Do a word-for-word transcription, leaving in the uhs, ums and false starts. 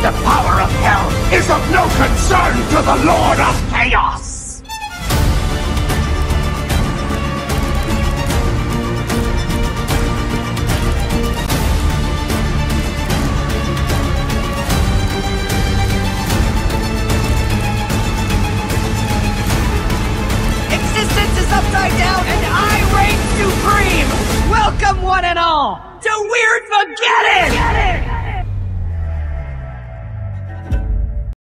The power of hell is of no concern to the Lord of Chaos! Existence is upside down and I reign supreme! Welcome one and all to Weird Forgetting!